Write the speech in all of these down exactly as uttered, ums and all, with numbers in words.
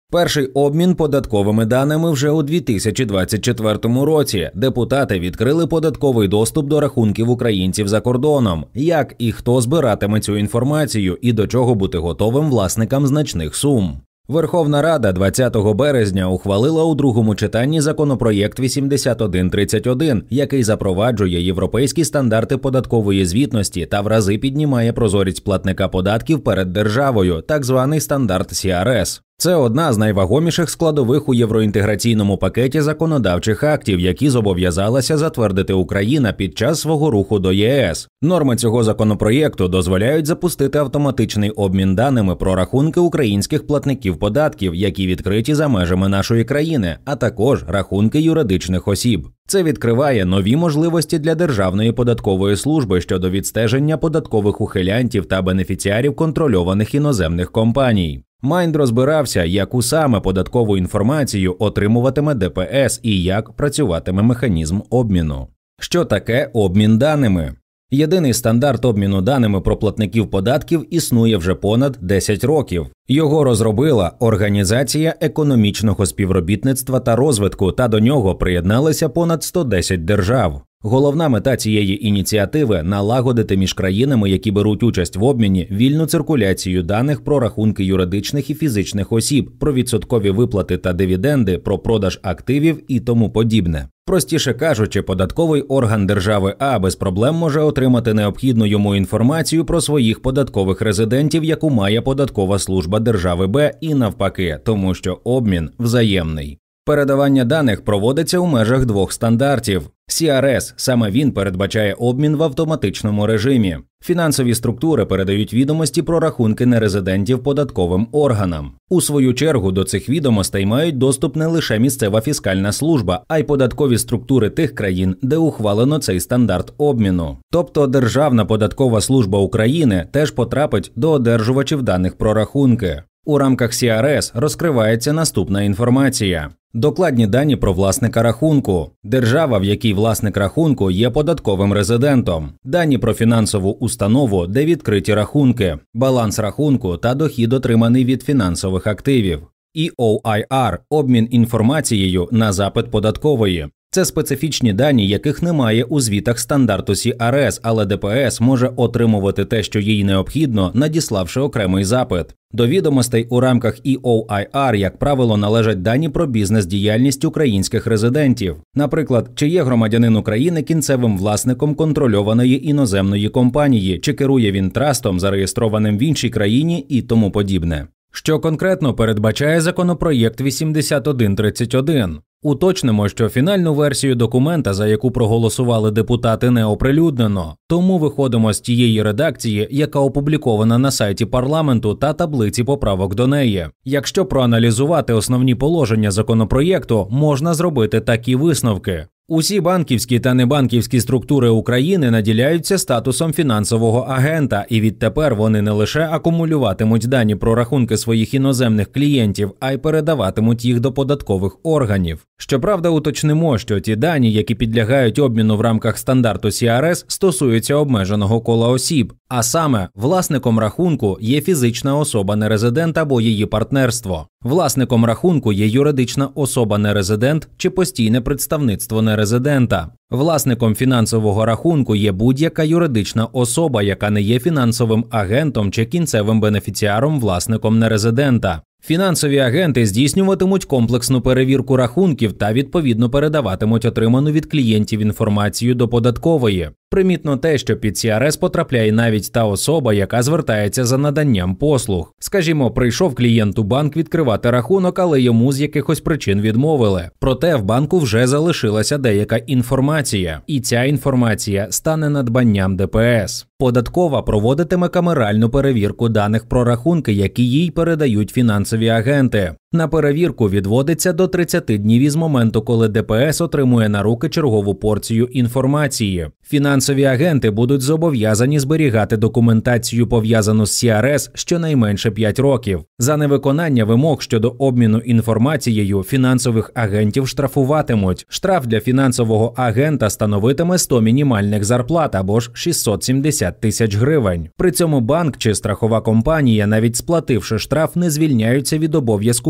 Перший обмін податковими даними вже у дві тисячі двадцять четвертому році. Депутати відкрили податковий доступ до рахунків українців за кордоном. Як і хто збиратиме цю інформацію і до чого бути готовим власникам значних сум. Верховна Рада двадцятого березня ухвалила у другому читанні законопроєкт вісімдесят один тридцять один, який запроваджує європейські стандарти податкової звітності та в рази піднімає прозорість платника податків перед державою, так званий стандарт Сі Ар Ес. Це одна з найвагоміших складових у євроінтеграційному пакеті законодавчих актів, які зобов'язалася затвердити Україна під час свого руху до Є Ес. Норми цього законопроєкту дозволяють запустити автоматичний обмін даними про рахунки українських платників податків, які відкриті за межами нашої країни, а також рахунки юридичних осіб. Це відкриває нові можливості для Державної податкової служби щодо відстеження податкових ухилянтів та бенефіціарів контрольованих іноземних компаній. Майнд розбирався, яку саме податкову інформацію отримуватиме Де Пе Ес і як працюватиме механізм обміну. Що таке обмін даними? Єдиний стандарт обміну даними про платників податків існує вже понад десять років. Його розробила Організація економічного співробітництва та розвитку, та до нього приєдналися понад сто десять держав. Головна мета цієї ініціативи – налагодити між країнами, які беруть участь в обміні, вільну циркуляцію даних про рахунки юридичних і фізичних осіб, про відсоткові виплати та дивіденди, про продаж активів і тому подібне. Простіше кажучи, податковий орган держави А без проблем може отримати необхідну йому інформацію про своїх податкових резидентів, яку має податкова служба держави Б, і навпаки, тому що обмін взаємний. Передавання даних проводиться у межах двох стандартів. Сі Ар Ес – саме він передбачає обмін в автоматичному режимі. Фінансові структури передають відомості про рахунки нерезидентів податковим органам. У свою чергу до цих відомостей мають доступ не лише місцева фіскальна служба, а й податкові структури тих країн, де ухвалено цей стандарт обміну. Тобто Державна податкова служба України теж потрапить до одержувачів даних про рахунки. У рамках Сі Ар Ес розкривається наступна інформація. Докладні дані про власника рахунку. Держава, в якій власник рахунку є податковим резидентом. Дані про фінансову установу, де відкриті рахунки. Баланс рахунку та дохід, отриманий від фінансових активів. І О Ай Ар – обмін інформацією на запит податкової. Це специфічні дані, яких немає у звітах стандарту Сі Ар Ес, але Де Пе Ес може отримувати те, що їй необхідно, надіславши окремий запит. До відомостей у рамках І О Ай Ар, як правило, належать дані про бізнес-діяльність українських резидентів. Наприклад, чи є громадянин України кінцевим власником контрольованої іноземної компанії, чи керує він трастом, зареєстрованим в іншій країні і тому подібне. Що конкретно передбачає законопроєкт вісімдесят один тридцять один? Уточнимо, що фінальну версію документа, за яку проголосували депутати, не оприлюднено. Тому виходимо з тієї редакції, яка опублікована на сайті парламенту та таблиці поправок до неї. Якщо проаналізувати основні положення законопроєкту, можна зробити такі висновки. Усі банківські та небанківські структури України наділяються статусом фінансового агента, і відтепер вони не лише акумулюватимуть дані про рахунки своїх іноземних клієнтів, а й передаватимуть їх до податкових органів. Щоправда, уточнимо, що ті дані, які підлягають обміну в рамках стандарту Сі Ар Ес, стосуються обмеженого кола осіб. А саме, власником рахунку є фізична особа-нерезидент або її партнерство. Власником рахунку є юридична особа-нерезидент чи постійне представництво нерезидента. Власником фінансового рахунку є будь-яка юридична особа, яка не є фінансовим агентом чи кінцевим бенефіціаром власником нерезидента. Фінансові агенти здійснюватимуть комплексну перевірку рахунків та відповідно передаватимуть отриману від клієнтів інформацію до податкової. Примітно те, що під Сі Ар Ес потрапляє навіть та особа, яка звертається за наданням послуг. Скажімо, прийшов клієнт у банк відкривати рахунок, але йому з якихось причин відмовили. Проте в банку вже залишилася деяка інформація, і ця інформація стане надбанням Де Пе Ес. Податкова проводитиме камеральну перевірку даних про рахунки, які їй передають фінансові агенти. На перевірку відводиться до тридцяти днів із моменту, коли Де Пе Ес отримує на руки чергову порцію інформації. Фінансові агенти будуть зобов'язані зберігати документацію, пов'язану з Сі Ар Ес, щонайменше п'ять років. За невиконання вимог щодо обміну інформацією фінансових агентів штрафуватимуть. Штраф для фінансового агента становитиме сто мінімальних зарплат або ж шістсот сімдесят тисяч гривень. При цьому банк чи страхова компанія, навіть сплативши штраф, не звільняються від обов'язку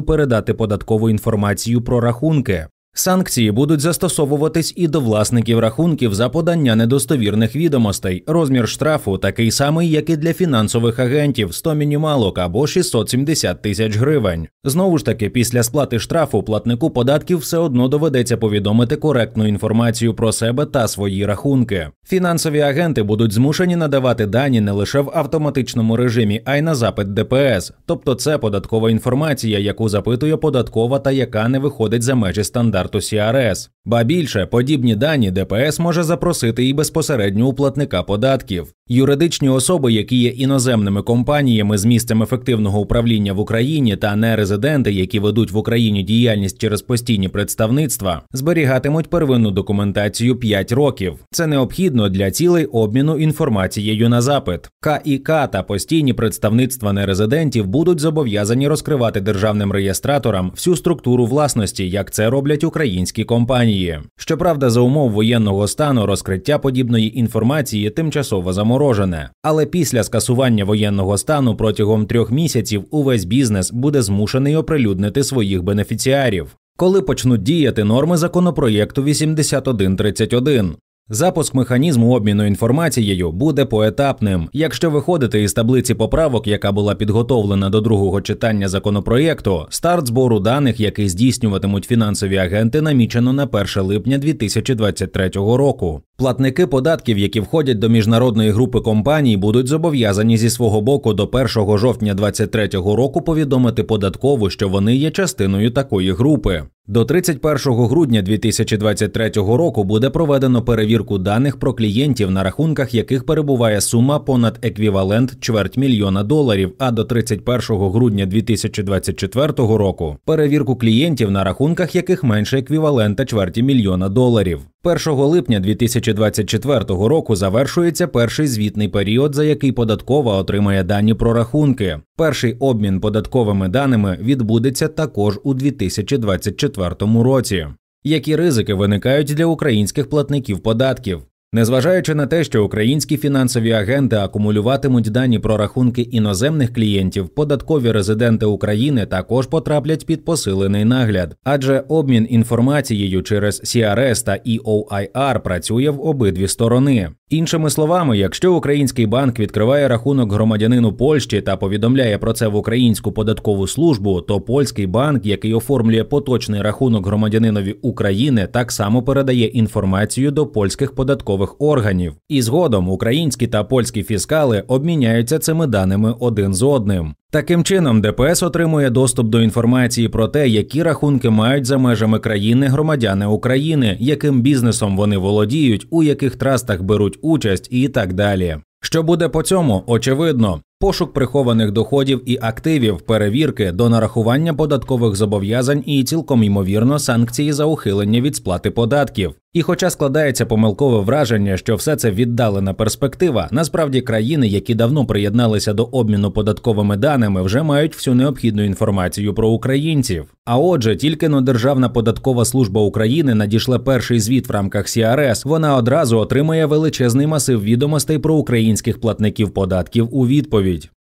передати податкову інформацію про рахунки. Санкції будуть застосовуватись і до власників рахунків за подання недостовірних відомостей. Розмір штрафу такий самий, як і для фінансових агентів – сто мінімалок або шістсот сімдесят тисяч гривень. Знову ж таки, після сплати штрафу платнику податків все одно доведеться повідомити коректну інформацію про себе та свої рахунки. Фінансові агенти будуть змушені надавати дані не лише в автоматичному режимі, а й на запит Де Пе Ес. Тобто це податкова інформація, яку запитує податкова та яка не виходить за межі стандарту Сі Ар Ес. Ба більше, подібні дані Де Пе Ес може запросити і безпосередньо у платника податків. Юридичні особи, які є іноземними компаніями з місцем ефективного управління в Україні та нерезиденти, які ведуть в Україні діяльність через постійні представництва, зберігатимуть первинну документацію п'ять років. Це необхідно для цілей обміну інформацією на запит. Ка І Ка та постійні представництва нерезидентів будуть зобов'язані розкривати державним реєстраторам всю структуру власності, як це роблять українські компанії. Щоправда, за умов воєнного стану розкриття подібної інформації тимчасово заморожене. Але після скасування воєнного стану протягом трьох місяців увесь бізнес буде змушений оприлюднити своїх бенефіціарів. Коли почнуть діяти норми законопроєкту вісімдесят один тридцять один? Запуск механізму обміну інформацією буде поетапним. Якщо виходити із таблиці поправок, яка була підготовлена до другого читання законопроєкту, старт збору даних, який здійснюватимуть фінансові агенти, намічено на перше липня дві тисячі двадцять третього року. Платники податків, які входять до міжнародної групи компаній, будуть зобов'язані зі свого боку до першого жовтня двадцять третього року повідомити податкову, що вони є частиною такої групи. До тридцять першого грудня дві тисячі двадцять третього року буде проведено перевірку даних про клієнтів, на рахунках яких перебуває сума понад еквівалент чверть мільйона доларів, а до тридцять першого грудня дві тисячі двадцять четвертого року перевірку клієнтів, на рахунках яких менше еквівалента чверті мільйона доларів. першого липня дві тисячі двадцять четвертого року завершується перший звітний період, за який податкова отримає дані про рахунки. Перший обмін податковими даними відбудеться також у дві тисячі двадцять четвертому році. Які ризики виникають для українських платників податків? Незважаючи на те, що українські фінансові агенти акумулюватимуть дані про рахунки іноземних клієнтів, податкові резиденти України також потраплять під посилений нагляд. Адже обмін інформацією через Сі Ар Ес та І О Ай Ар працює в обидві сторони. Іншими словами, якщо український банк відкриває рахунок громадянину Польщі та повідомляє про це в українську податкову службу, то польський банк, який оформлює поточний рахунок громадянинові України, так само передає інформацію до польських податкових органів. І згодом українські та польські фіскали обміняються цими даними один з одним. Таким чином, Де Пе Ес отримує доступ до інформації про те, які рахунки мають за межами країни громадяни України, яким бізнесом вони володіють, у яких трастах беруть участь і так далі. Що буде по цьому? Очевидно. Пошук прихованих доходів і активів, перевірки до нарахування податкових зобов'язань і, цілком ймовірно, санкції за ухилення від сплати податків. І хоча складається помилкове враження, що все це віддалена перспектива, насправді країни, які давно приєдналися до обміну податковими даними, вже мають всю необхідну інформацію про українців. А отже, тільки но Державна податкова служба України надійшла перший звіт в рамках Сі Ар Ес, вона одразу отримає величезний масив відомостей про українських платників податків у відповідь.